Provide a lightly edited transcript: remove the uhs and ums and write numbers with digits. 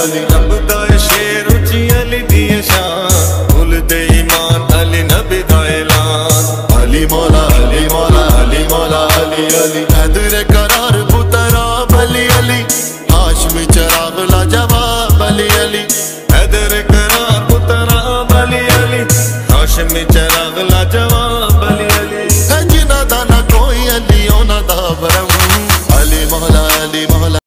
अली रब दा शेर उची अली दी शान भूल दे ईमान अली नबी दा ऐलान अली मौला अली मौला अली मौला अली अली हैदर करार पुतरा अली अली हाशमी चराग लाजवाब अली अली हैदर करार पुतरा अली अली हाशमी चराग लाजवाब